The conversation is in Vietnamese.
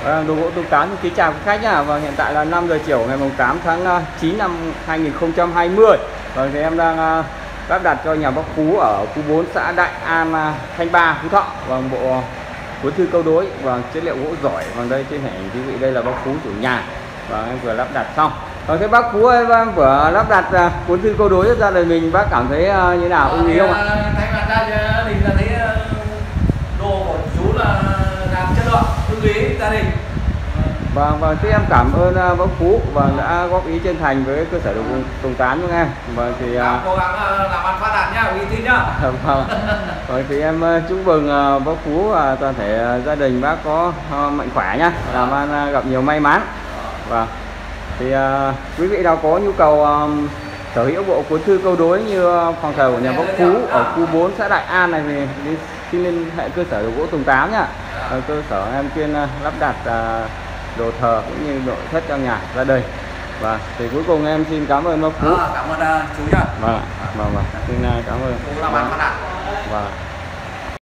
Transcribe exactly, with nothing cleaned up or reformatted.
Vâng, đồ gỗ Tung Tám kính chào quý khách nhá. Và hiện tại là năm giờ chiều ngày tám tháng chín năm hai nghìn không trăm hai mươi. Vâng, thì em đang lắp đặt cho nhà bác Phú ở khu bốn xã Đại An, Thanh Ba, Phú Thọ. Vâng, bộ cuốn thư câu đối và chất liệu gỗ giỏi. Vâng, đây trên hình quý vị đây là bác Phú chủ nhà. Và em vừa lắp đặt xong. Vâng, thế bác Phú ơi, vâng, vừa lắp đặt cuốn thư câu đối ra đời mình, bác cảm thấy như nào, ưng ý không ạ? Thay mặt ra gia đình là thấy đồ của chú là làm chất lượng, ưng ý gia đình. Vâng, vâng, thế em cảm ơn uh, bác Phú và đã góp ý chân thành với cơ sở đồ gỗ Tung Tám chúng em. Vâng thì uh, cố gắng uh, làm ăn phát đạt nhá, uy tín nhá. Vâng, vâng thì em uh, chúc mừng uh, bác Phú và toàn thể uh, gia đình bác có uh, mạnh khỏe nhá, làm ăn uh, gặp nhiều may mắn. Vâng, thì uh, quý vị nào có nhu cầu um, sở hữu bộ cuốn thư câu đối như uh, phòng thờ của nhà bác Phú ở khu bốn xã Đại An này thì đi, xin liên hệ cơ sở đồ gỗ Tung Tám nhá. Uh, cơ sở em chuyên uh, lắp đặt uh, đồ thờ cũng như nội thất trong nhà gia đình. Và thì cuối cùng em xin cảm ơn bác Phú. À, cảm ơn uh, chú nhá. Vâng, vâng, vâng, xin uh, cảm ơn. Chú làm ăn phát đạt. Vâng.